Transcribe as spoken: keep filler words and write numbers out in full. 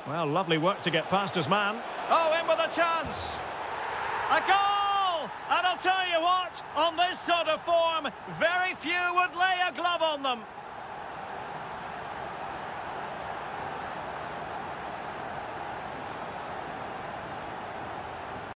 Well, lovely work to get past his man. Oh, in with a chance. A goal! And I'll tell you what, on this sort of form, very few would lay a glove on them.